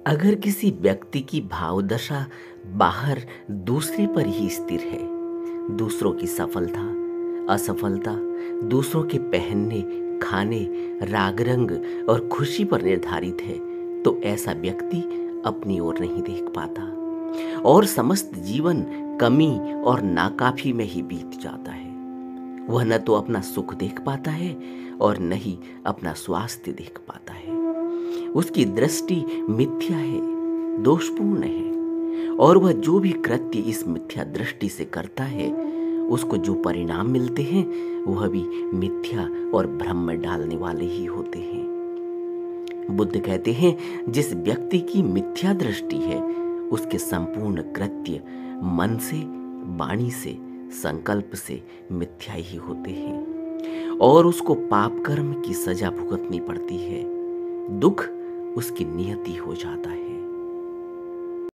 अगर किसी व्यक्ति की भावदशा बाहर दूसरे पर ही स्थिर है, दूसरों की सफलता, असफलता, दूसरों के पहनने, खाने, राग रंग और खुशी पर निर्धारित है, तो ऐसा व्यक्ति अपनी ओर नहीं देख पाता और समस्त जीवन कमी और नाकाफी में ही बीत जाता है। वह न तो अपना सुख देख पाता है और न ही अपना स्वास्थ्य देख पाता है। उसकी दृष्टि मिथ्या है, दोषपूर्ण है और वह जो भी कृत्य इस मिथ्या दृष्टि से करता है, उसको जो परिणाम मिलते हैं वह भी मिथ्या और भ्रम में डालने वाले ही होते हैं। बुद्ध कहते हैं, जिस व्यक्ति की मिथ्या दृष्टि है उसके संपूर्ण कृत्य मन से, वाणी से, संकल्प से मिथ्या ही होते हैं और उसको पाप कर्म की सजा भुगतनी पड़ती है। दुख उसकी नियति हो जाता है।